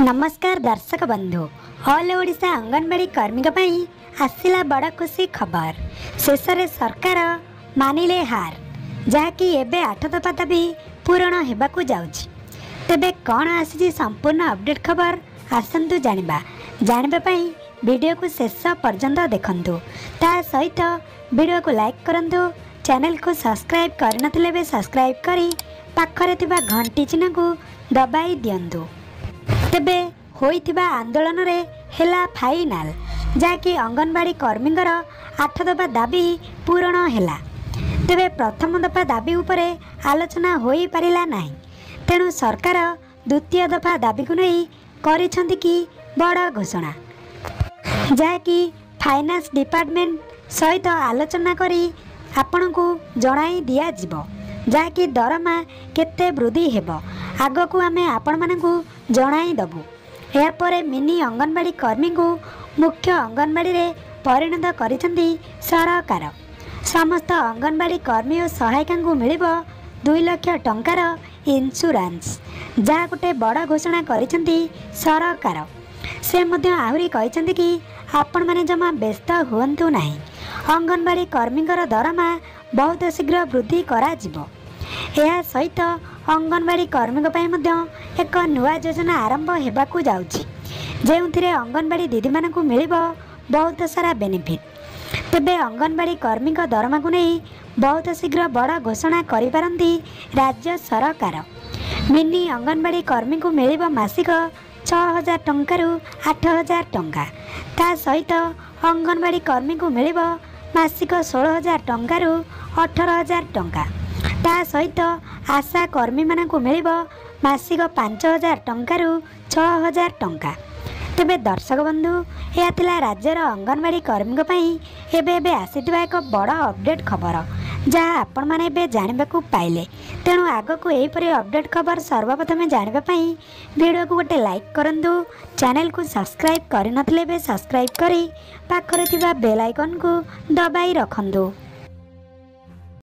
नमस्कार दर्शक बंधु ऑल ओडिशा अंगनवाड़ी कर्मी आसला बड़ खुशी खबर शेष में सरकार मानिले हार जहाँकि एबे 8 दफा दाबी पूरण होगाकू जाउछि। तेबे कौन आसी संपूर्ण अपडेट खबर आसतु जानिबा वीडियो को शेष पर्यंत देखंतु। ता सहित वीडियो को लाइक करंतु, चैनल को सब्सक्राइब करनथिले सब्सक्राइब करी पाखरे थिबा घंटी चिन्ह को दबाई दियंतु। तेबे होइथिबा आंदोलन रे हेला फाइनाल जाकि अंगनवाड़ी कर्मींगर 8 दफा दाबी पूरण हेला। तेबे प्रथम दफा दाबी उपरे आलोचना होई पारिला नाही, तेणु सरकार द्वितीय दफा दाबी को नहीं करिसंती कि बड़ घोषणा जाकि फाइनान्स डिपार्टमेंट सहित आलोचना करी आपण को जणाई दिया जिवो जाकि दरमा केते वृद्धि हेबो आगकू आमे आपण मानकू जणाई दबु। यापर मिनी अंगनवाड़ी कर्मी को मुख्य अंगनवाड़ी रे परिणत करिसंती सरकार। समस्त अंगनवाड़ी कर्मी और सहायिका को मिलिबो 2 लाख टंकार इंश्योरेंस जहाँ गोटे बड़ घोषणा करिसंती सरकार। से मध्य आहुरी कहिसंती कि आपण माने जमा व्यस्त हुअंतु नाही, अंगनवाड़ी कर्मींकर दरमा बहुत शीघ्र वृद्धि करा जिवो। यह सहित अंगनवाड़ी कर्मी एक नुआ योजना आरंभ होगाकू जाउछि जेउथिरे अंगनवाड़ी दीदी मानकू मिलिबो बहुत सारा बेनिफिट। तेबे अंगनवाड़ी कर्मी दरमा को नहीं बहुत शीघ्र बड़ घोषणा करि पारंती राज्य सरकार। मिनी अंगनवाड़ी कर्मी को मिलिबो मासिक 6000 टंकारु 8000 टंका। ता सहित अंगनवाड़ी कर्मी को मिलिबो मासिक 16000 टंकारु 18000 टंका। ता सहित आशा कर्मी मानकू मिलिबो मासिक 5000 टंकारु 6000 टंका। तेबे दर्शक बंधु यह थिला राज्यर अंगनवाड़ी कर्मी एबे आसीथिबा एक बड़ अपडेट खबर जहाँ आपण माने एबे जानिबाकू पाइले। तेणु आगकू एहीपरि अपडेट खबर सर्वप्रथमे जानिबा पई वीडियो को गोटे लाइक करंतु, चैनल को सब्सक्राइब करि नथिले सब्सक्राइब करी पाखरे थिबा बेल आइकन को दबाई रखंतु।